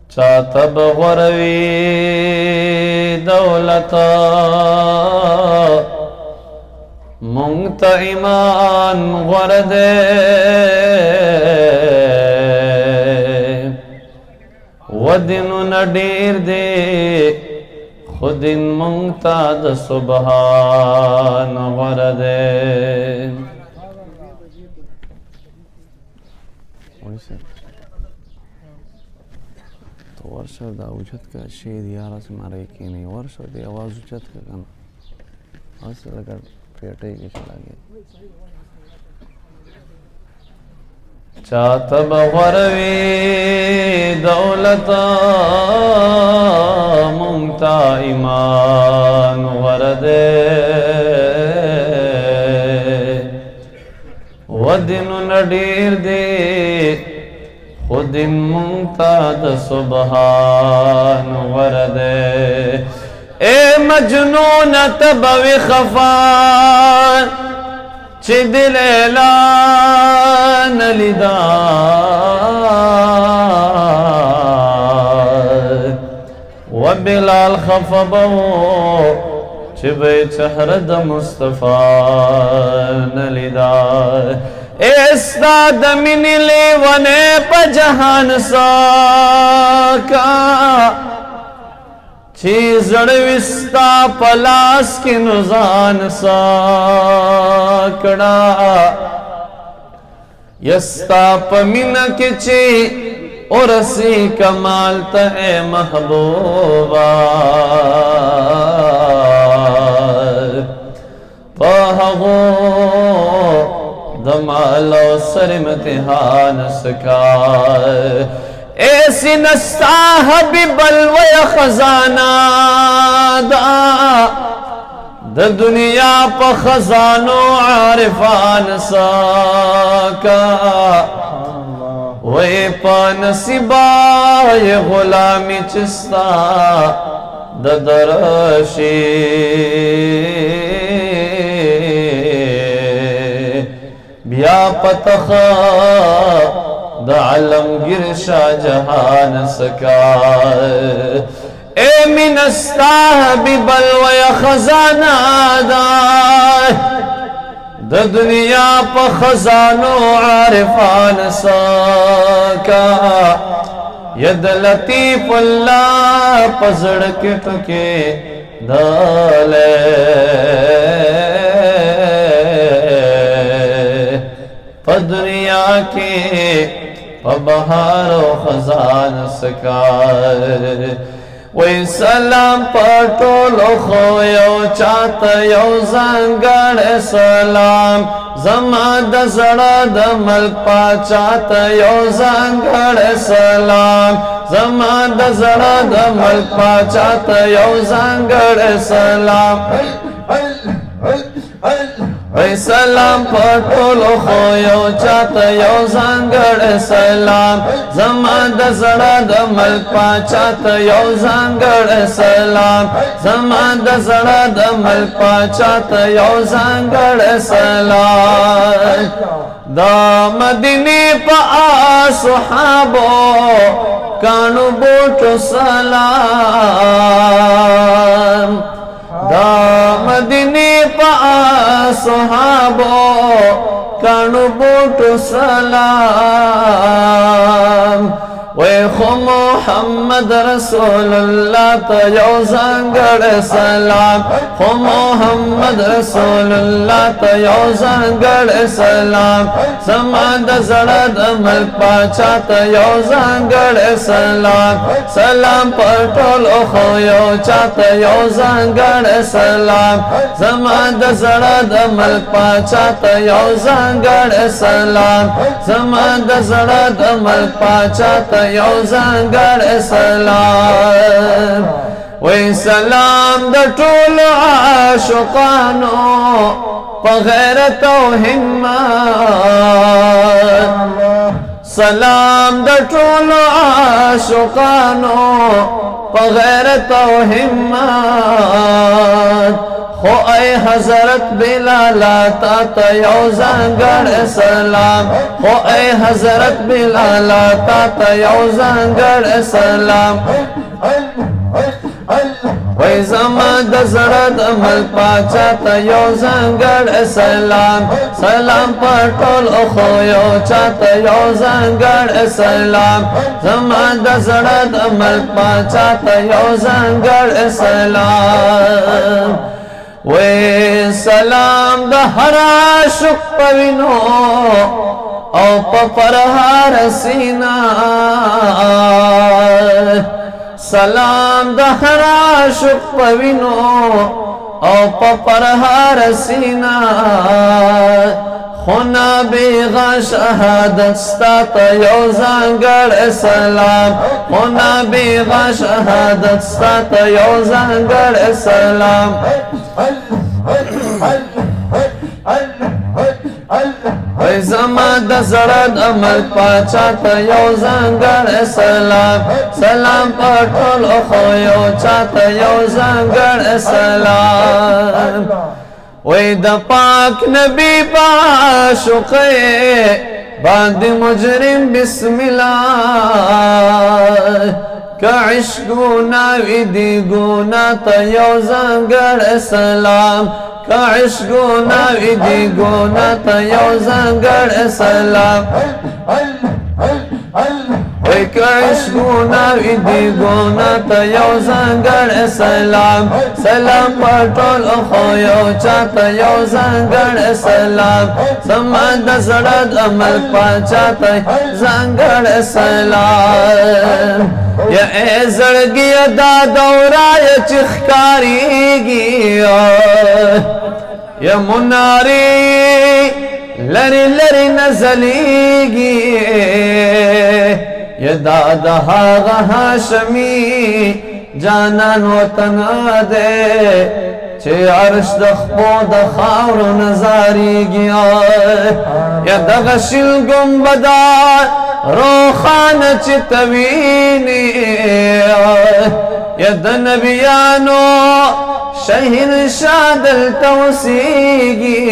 چاته بغوروي دولتا مونږ ته ایمان غوره دی و دینونه ډېر دی خو دین مونږ ته د سبحان غوره دی ورشه دا اوچت که شی دی یاره سې ماری کینی ورشه دی آواز اوچت که کنه هسې لکه پیټۍ کې چلاګي چاته به غوره وي دولته مونږ ته ایمان غوره دی و دینونه ډېر دی خو دین مونږ ته د سبحان غوره دی اے مجنونه ته به وي خفا چې دل اعلان لیدا و بلال خفا به چې به چهره د مصطفی نه لیدا استا د مینې لیونی په جهان ساکا چې زړه وي ستا په لاس کې نو ځان ساکړه یستا په مینه کې چې ورسي کمال ته ای محبوبه په هغو د مال او سر امتحان سکا ایسی نستا حبیب الوی خزانہ دا د دنیا په خزانو عارفان ساکا وی پا نصیبا یہ غلامی چستا د درشی بیا پتخ د عالمگیر شاہ جہان سکا اے من استحبیب الوی خزانہ دا د دنیا پا خزانو عارفان سکا ید لطیف اللہ پزڑک ٹکے دالے پا دنیا کے پا بہار و خزان سکار وی سلام پا ٹولو خو یو چاہتا یو زنگڑ سلام زمان دا زڑا دا ملک پا چاہتا یو زنگڑ سلام زمان دا زڑا دا ملک پا چاہتا یو زنگڑ سلام وی سلام پر ټولو خو یو چاته یو ځانګړی سلام زما د زړه د ملک پاچا ته یو ځانګړی سلام زما د زړه د ملک پاچا ته یو ځانګړی سلام دا مدینې په اصحابو کاڼو بوټو سلام دا مدینی پا صحابو کانو بوٹو سلام وی خو محمد رسول اللہ تا یو زنگڑ سلام خو محمد رسول اللہ تا یو زنگڑ سلام زمان دا زڑا دا ملک پاچا تا یو زنگڑ سلام سلام پر ٹولو خو یو چاہتا یو زنگڑ سلام زمان دا زڑا دا ملک پاچا تا یو زنگڑ سلام زمان دا زڑا دا ملک پاچا تا یو زنگڑ سلام وی سلام دا ټول عاشقانو پا غیرت و همت سلام دا ټول عاشقانو پا غیرت و همت خو اے حضرت بلال تا تا یو زنگڑ سلام خو اے حضرت بلال تا تا یو زنگڑ سلام وی زما د زړه د مل پاچا ته یو زنګړ سلام سلام په ټول خو یو چاته یو زنګړ سلام زما د زړه د مل پاچا ته یو زنګړ سلام وی سلام د هر عاشق په وینو او په پرهار سینا سلام د هر عاشق په وینو او په پرهار سینا خو نابغه شهادت ستا ته یو ځانګړی سلام خو نابغه شهادت ستا ته یو ځانګړی سلام وی زما د زړه د ملک پاچا ته یو ځانګړی سلام سلام په ټول خو یو چاته یو ځانګړی سلام وی د پاک نبی په عاشقۍ باندې مجرم بسم الله که عشقونه وي دې ګونه ته یو ځانګړی سلام که عشقونه وي دې ګونه ته یو ځانګړی سلام وی که عشقونه وي دې ګونه ته یو ځانګړی سلام سلام په ټول خو یو چاته یو ځانګړی سلام زما د زړه د ملک پاچا ته ځانګړی سلام یا ای زړګیه دا دوره یې چې ښکارېږي یا منارې لرې لرې نه ځلېږي یا دا د هغه هاشمي جانان وطن دی چې عرش د خپو د خاورو نه زارېږي یا دغه شل ګنبده روخانه چې ته وینې یا د نبیانو شهنشاه دلته اوسېږي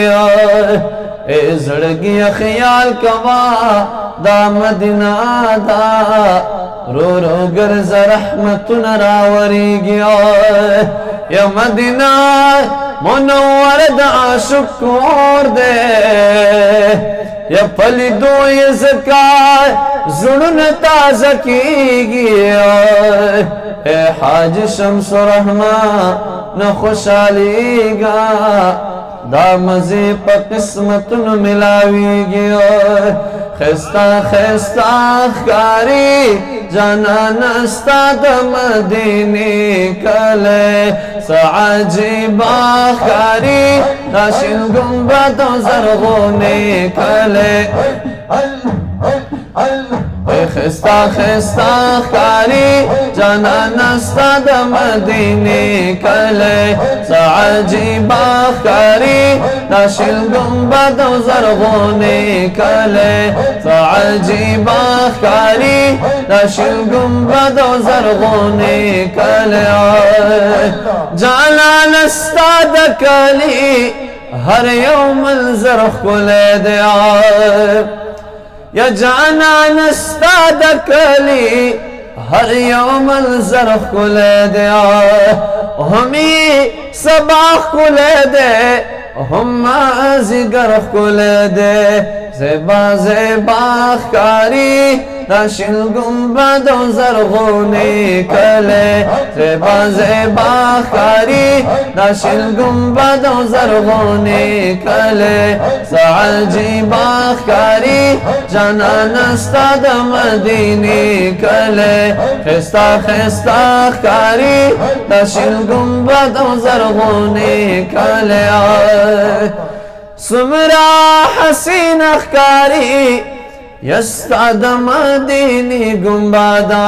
ای زړګیه خیال کوه دا مدینه ده رو رو ګرځه رحمتونه راورېږي یا مدینه منوره د عاشق کور دی یا په لیدو یې ځکه زړونه تازه کېږي ای حاجي شمس الرحمن نه خوشحالېږه دا مزې په قسمتونو ملاویږي ښایسته ښایسته ښکاري جانانه ستا د مدینې کلی څه عجیبه ښکاري دا شین ګنبد او زرغونې کلی ښایسته ښایسته ښکاري جانانه ستا د مدینې کلی څه عجیبه ښکاري دا شین ګنبد او زرغونې کلی څه عجیبه ښکاري دا شین ګنبد او زرغونې کلی جانانه ستا د کلي هر یو منظر ښکلی دی یا جانان ستا د کلي هر یو منظر ښکلی دی همي صبا ښکلی دی هم مازدیګر ښکلی دی زیبا زیبا ښکاري دا شین ګنبد او زرغونې کلی زیبا زیبا ښکاري دا شین ګنبد او زرغونې کلی څه عجیبه ښکاري جانانه ستا د مدینې کلی ښایسته ښایسته ښکاري دا شین ګنبد او زرغونې کلی څومره حسینه ښکاري یا ستا د مدینې ګنبده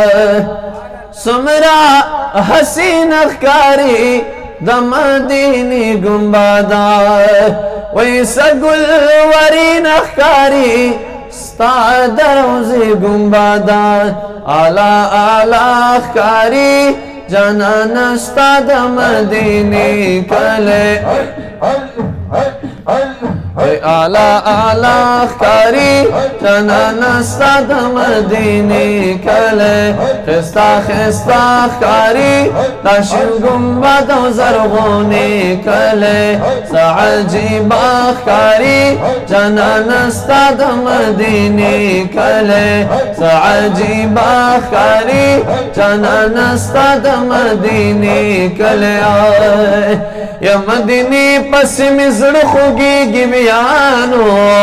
څومره حسینه ښکاري د مدینې ګنبده وی څه ګلورینه ښکاري ستا د روضې ګنبده اعلی اعلی ښکاري جانان استاد مدینی کلے آلا آلا خکاری جانان استاد مدینی کلے خستا خستا خکاری داشن گنبد و زرغونی کلے سعجیبا خکاری جانان استاد مدینی کلے سعجیبا خکاری جانان استاد مدینی کلے یا مدینی پس مزر خوگی گی بیانو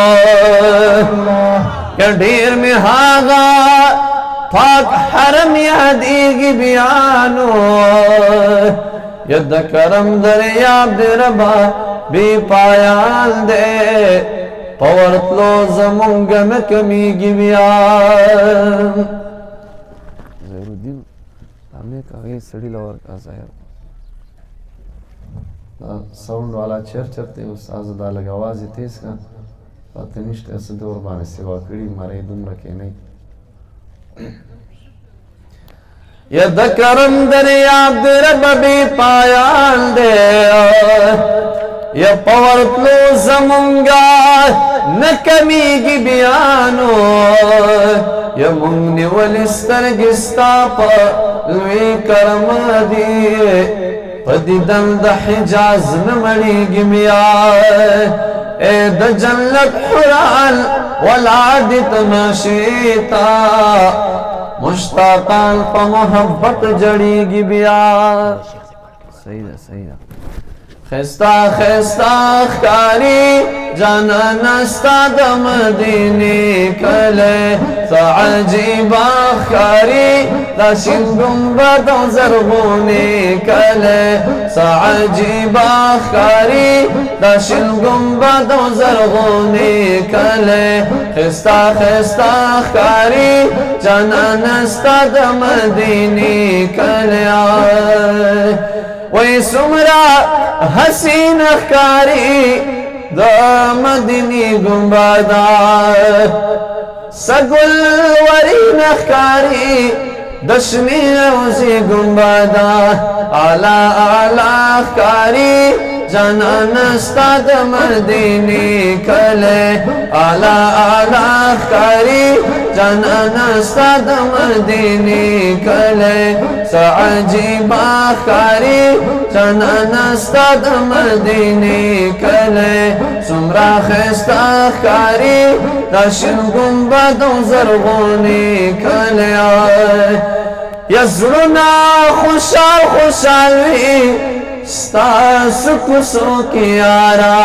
یا ڈیر میں ہاگا پاک حرم یادی گی بیانو یا دکرم دریاب دی ربا بی پایان دے پورتلو زمونگ مکمی گی بیان زہر الدین ہمیں کہا سڑی لور کا ظاہر ساؤنڈ والا چیر چرتے استاذ دا لگ آوازی تیز کا پتہ نشتے ایسے دور بانے سوا کڑی مارے دم رکھے نہیں یا دکرم دریاب دی رب بی پایان دے یا پورتلو زمونگا نکمی گی بیانو یا منگنی والسترگستا پا لوی کرم دیئے پدی دند حجاز نمڑی گمیا اے دا جنت حرال والعادی تماشیتا مشتاقان پا محبت جڑی گمیا سیدہ سیدہ خستا خستا خکاری جانان استاد مدینی کلے سعجیبا خکاری داشن گنبد و زرغونی کلے سعجیبا خکاری داشن گنبد و زرغونی کلے خستا خستا خکاری جانان استاد مدینی کلے وی سمرا حسین اخکاری دا مدینی گنبادا سگل ورین اخکاری دشنی روزی گنبادا آلا آلا اخکاری جانان استاد مدینی کلے آلا آلا اخکاری جانان استاد مدینی کلے سعجیبا اخکاری جانان استاد مدینی کلے سمرا خستا اخکاری داشن گنبد و زرغونی کلے یزرنا خوشال خوشال وی ستا سکو سوکی آرا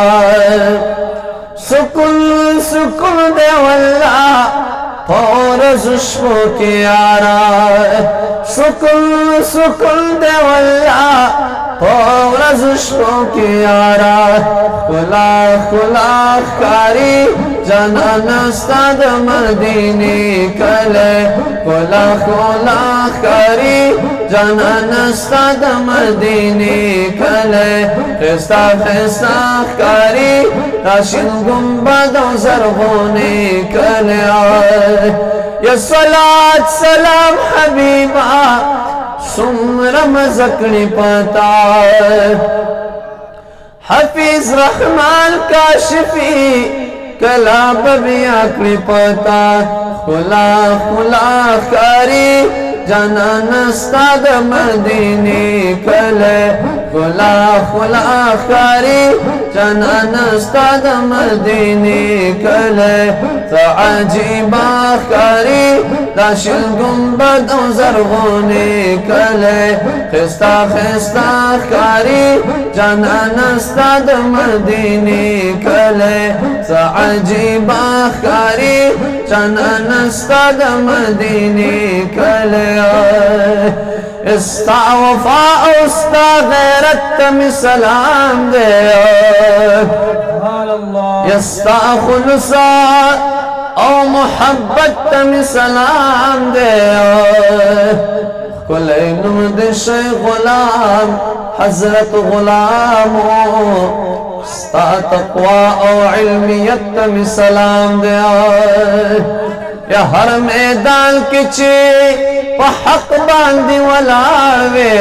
سکل سکل دے واللہ پور زشبو کی آرا سکل سکل دے واللہ پور زشبو کی آرا کلا کلا خکاری جانان استاد مدینی کلے کلا کلا خکاری جانان استاد مدینی کلے خستا خستا خکاری داشن گنبد و زرغونی کلے یا صلاة سلام حبیبا سمرم زکڑی پتا حفیظ رحمان کاشفی کلا ببیا کڑی پتا خلا خلا خاری جانان استاد مدینی کلے خلا خلا خاری جانان استاد مدینی کلے سعجیبا خکاری داشن گنبد و زرغونی کلے خستا خستا خکاری جانان استاد مدینی کلے سعجیبا خکاری جانان استاد مدینی کلے استا وفا استا غیرت تمی سلام دے استا خلصا او محبت تمی سلام دے کل نمد شی غلام حضرت غلامو استا تقوی او علمیت تمی سلام دے یا ہر میدان کی چی په حق باندې ولاړ وې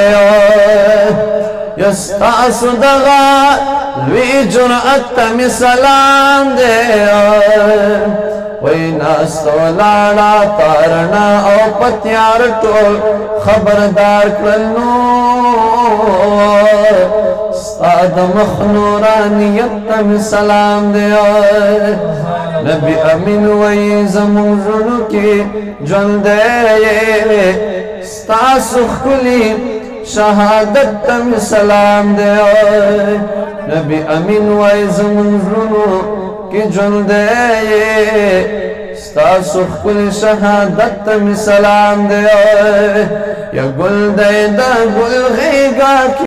یستاسو دغه لوی جرأت ته مې سلام دی وای ناست ولاړه تارڼه او په تیار ټول خبردار کړل نو ستا د مخ نورانیت ته مې سلام دی نبی امین وای زموږ زړونو کې ژوند دی ستاسو ښکلي شهادت ته مې سلام دی نبی امین وای زموږ زړونو کې ژوند دی ستاسو ښکلي شهادت ته مې سلام دی یا ګل دی د ګل غېږه